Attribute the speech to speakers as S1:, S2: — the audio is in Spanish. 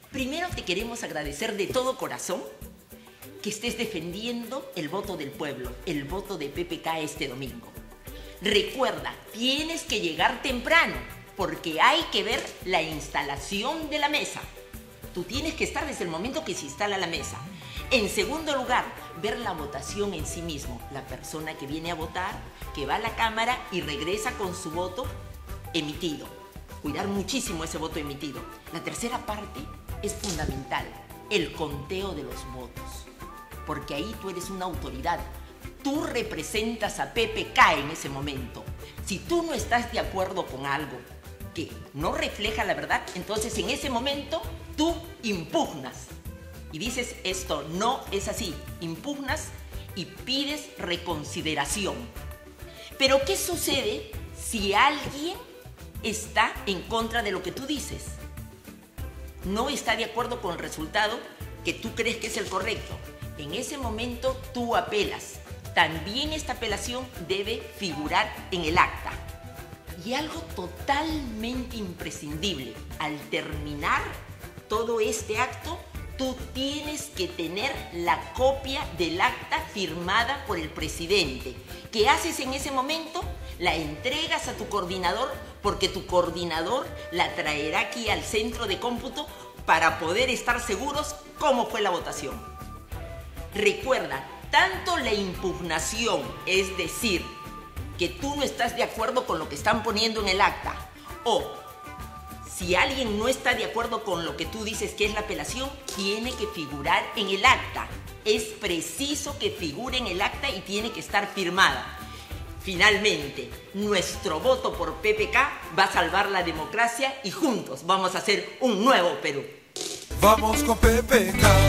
S1: Primero te queremos agradecer de todo corazón que estés defendiendo el voto del pueblo, el voto de PPK este domingo. Recuerda, tienes que llegar temprano porque hay que ver la instalación de la mesa. Tú tienes que estar desde el momento que se instala la mesa. En segundo lugar, ver la votación en sí mismo. La persona que viene a votar, que va a la cámara y regresa con su voto emitido. Cuidar muchísimo ese voto emitido. La tercera parte es fundamental, el conteo de los votos. Porque ahí tú eres una autoridad. Tú representas a PPK en ese momento. Si tú no estás de acuerdo con algo que no refleja la verdad, entonces en ese momento tú impugnas y dices esto no es así, impugnas y pides reconsideración. Pero ¿qué sucede si alguien está en contra de lo que tú dices? No está de acuerdo con el resultado que tú crees que es el correcto. En ese momento tú apelas. También esta apelación debe figurar en el acta. Y algo totalmente imprescindible, al terminar todo este acto, tú tienes que tener la copia del acta firmada por el presidente. ¿Qué haces en ese momento? La entregas a tu coordinador porque tu coordinador la traerá aquí al centro de cómputo para poder estar seguros cómo fue la votación. Recuerda, tanto la impugnación, es decir, que tú no estás de acuerdo con lo que están poniendo en el acta, o si alguien no está de acuerdo con lo que tú dices que es la apelación, tiene que figurar en el acta. Es preciso que figure en el acta y tiene que estar firmada. Finalmente, nuestro voto por PPK va a salvar la democracia y juntos vamos a hacer un nuevo Perú.
S2: Vamos con PPK.